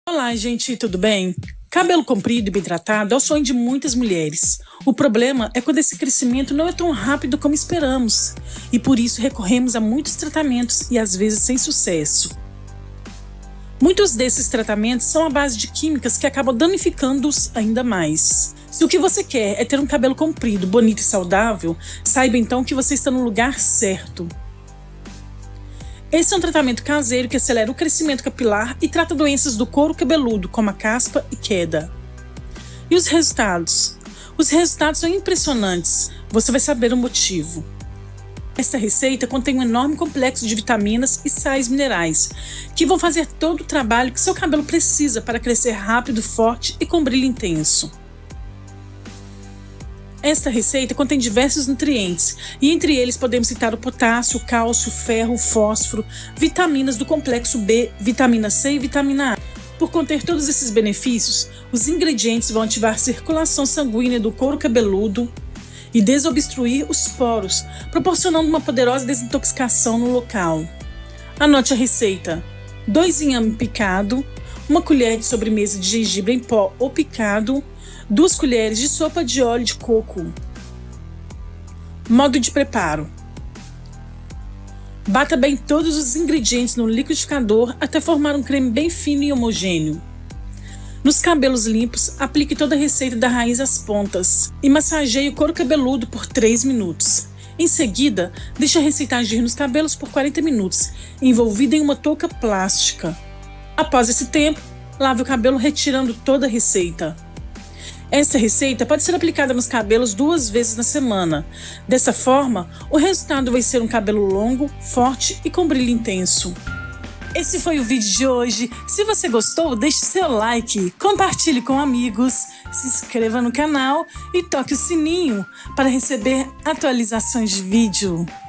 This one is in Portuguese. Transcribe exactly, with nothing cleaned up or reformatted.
Olá, gente, tudo bem? Cabelo comprido e bem tratado é o sonho de muitas mulheres. O problema é quando esse crescimento não é tão rápido como esperamos, e por isso recorremos a muitos tratamentos e às vezes sem sucesso. Muitos desses tratamentos são à base de químicas que acabam danificando-os ainda mais. Se o que você quer é ter um cabelo comprido, bonito e saudável, saiba então que você está no lugar certo. Esse é um tratamento caseiro que acelera o crescimento capilar e trata doenças do couro cabeludo, como a caspa e queda. E os resultados? Os resultados são impressionantes, você vai saber o motivo. Esta receita contém um enorme complexo de vitaminas e sais minerais, que vão fazer todo o trabalho que seu cabelo precisa para crescer rápido, forte e com brilho intenso. Esta receita contém diversos nutrientes, e entre eles podemos citar o potássio, o cálcio, o ferro, o fósforo, vitaminas do complexo B, vitamina C e vitamina A. Por conter todos esses benefícios, os ingredientes vão ativar a circulação sanguínea do couro cabeludo e desobstruir os poros, proporcionando uma poderosa desintoxicação no local. Anote a receita: dois inhame picado, uma colher de sobremesa de gengibre em pó ou picado, duas colheres de sopa de óleo de coco. Modo de preparo: bata bem todos os ingredientes no liquidificador até formar um creme bem fino e homogêneo. Nos cabelos limpos, aplique toda a receita da raiz às pontas e massageie o couro cabeludo por três minutos. Em seguida, deixe a receita agir nos cabelos por quarenta minutos, envolvida em uma touca plástica. Após esse tempo, lave o cabelo retirando toda a receita. Esta receita pode ser aplicada nos cabelos duas vezes na semana. Dessa forma, o resultado vai ser um cabelo longo, forte e com brilho intenso. Esse foi o vídeo de hoje. Se você gostou, deixe seu like, compartilhe com amigos, se inscreva no canal e toque o sininho para receber atualizações de vídeo.